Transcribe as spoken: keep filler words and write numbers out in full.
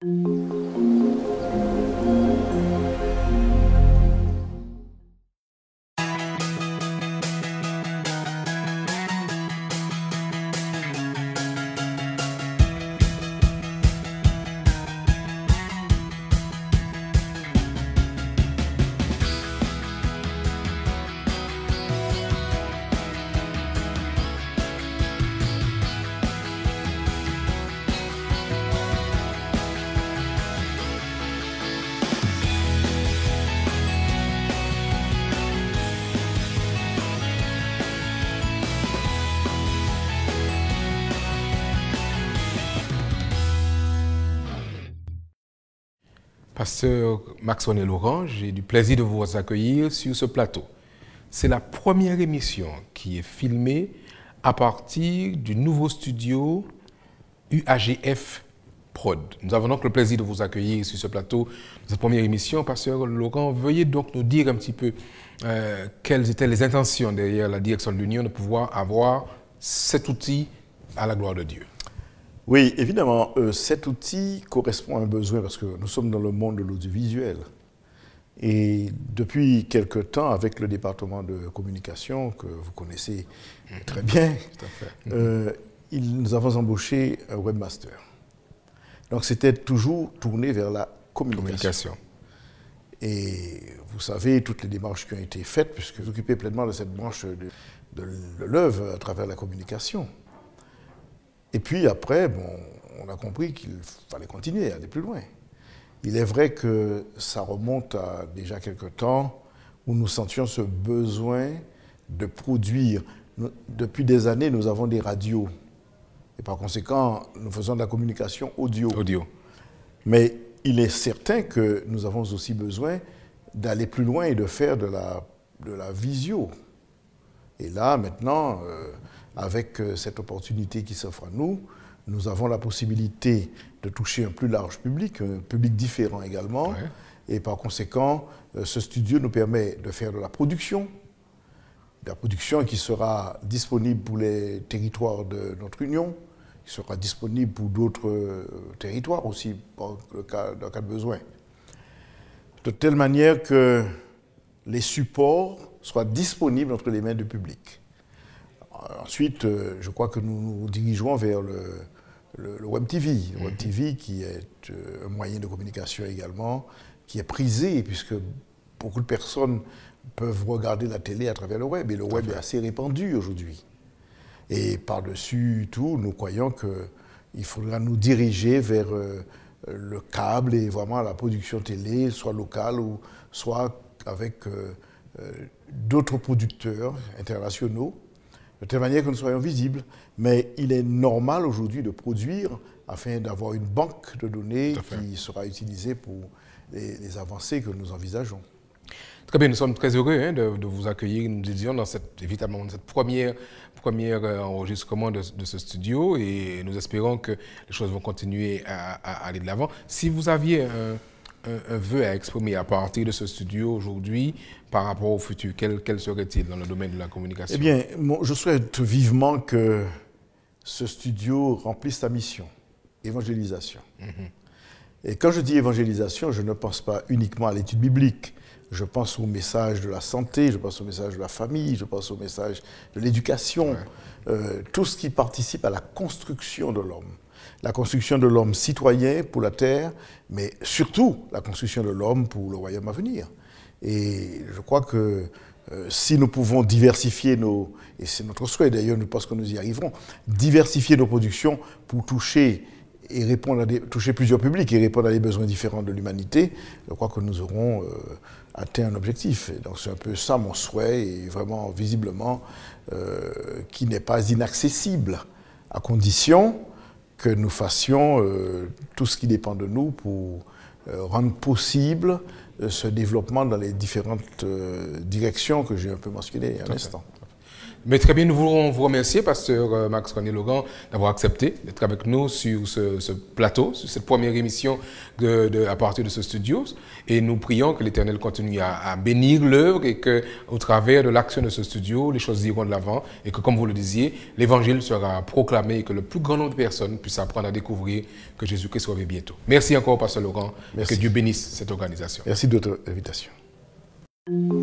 Pasteur Maxwell Laurent, j'ai du plaisir de vous accueillir sur ce plateau. C'est la première émission qui est filmée à partir du nouveau studio U A G F Prod. Nous avons donc le plaisir de vous accueillir sur ce plateau de cette première émission. Pasteur Laurent, veuillez donc nous dire un petit peu euh, quelles étaient les intentions derrière la direction de l'Union de pouvoir avoir cet outil à la gloire de Dieu. Oui, évidemment, euh, cet outil correspond à un besoin parce que nous sommes dans le monde de l'audiovisuel. Et depuis quelque temps, avec le département de communication que vous connaissez très bien, Tout à fait. euh, il, nous avons embauché un webmaster. Donc c'était toujours tourné vers la communication. communication. Et vous savez, toutes les démarches qui ont été faites, puisque vous occupez pleinement de cette branche de, de, de l'œuvre à travers la communication. Et puis après, bon, on a compris qu'il fallait continuer, aller plus loin. Il est vrai que ça remonte à déjà quelque temps où nous sentions ce besoin de produire. Nous, depuis des années, nous avons des radios. Et par conséquent, nous faisons de la communication audio. Audio. Mais il est certain que nous avons aussi besoin d'aller plus loin et de faire de la, de la visio. Et là, maintenant, euh, avec cette opportunité qui s'offre à nous, nous avons la possibilité de toucher un plus large public, un public différent également. Ouais. Et par conséquent, ce studio nous permet de faire de la production, de la production qui sera disponible pour les territoires de notre Union, qui sera disponible pour d'autres territoires aussi, dans le cas, dans le cas de besoin. De telle manière que les supports soient disponibles entre les mains du public. Ensuite, je crois que nous nous dirigeons vers le, le, le Web T V. Le Web T V qui est un moyen de communication également, qui est prisé puisque beaucoup de personnes peuvent regarder la télé à travers le web. Et le web est assez répandu aujourd'hui. Et par-dessus tout, nous croyons qu'il faudra nous diriger vers le câble et vraiment la production télé, soit locale ou soit avec d'autres producteurs internationaux, de telle manière que nous soyons visibles. Mais il est normal aujourd'hui de produire afin d'avoir une banque de données qui sera utilisée pour les, les avancées que nous envisageons. Très bien, nous sommes très heureux hein, de, de vous accueillir, nous disions, dans cette, évidemment, cette première, première enregistrement de, de ce studio et nous espérons que les choses vont continuer à, à aller de l'avant. Si vous aviez un, un, un vœu à exprimer à partir de ce studio aujourd'hui par rapport au futur, quel, quel serait-il dans le domaine de la communication? Eh bien, bon, je souhaite vivement que ce studio remplisse sa mission, évangélisation. Mm-hmm. Et quand je dis évangélisation, je ne pense pas uniquement à l'étude biblique. Je pense au message de la santé, je pense au message de la famille, je pense au message de l'éducation, ouais. euh, tout ce qui participe à la construction de l'homme. La construction de l'homme citoyen pour la terre, mais surtout la construction de l'homme pour le royaume à venir. Et je crois que euh, si nous pouvons diversifier nos, et c'est notre souhait d'ailleurs, nous pensons que nous y arriverons, diversifier nos productions pour toucher et répondre à des, toucher plusieurs publics et répondre à des besoins différents de l'humanité, je crois que nous aurons euh, atteint un objectif. Et donc c'est un peu ça mon souhait, et vraiment visiblement euh, qui n'est pas inaccessible, à condition que nous fassions euh, tout ce qui dépend de nous pour euh, rendre possible euh, ce développement dans les différentes euh, directions que j'ai un peu mentionnées à l'instant. Mais très bien, nous voulons vous remercier, pasteur euh, Max René Logan, d'avoir accepté d'être avec nous sur ce, ce plateau, sur cette première émission de, de, à partir de ce studio. Et nous prions que l'Éternel continue à, à bénir l'œuvre et qu'au travers de l'action de ce studio, les choses iront de l'avant et que, comme vous le disiez, l'Évangile sera proclamé et que le plus grand nombre de personnes puissent apprendre à découvrir que Jésus-Christ revient bientôt. Merci encore, pasteur Logan. Merci. Que Dieu bénisse cette organisation. Merci de votre invitation.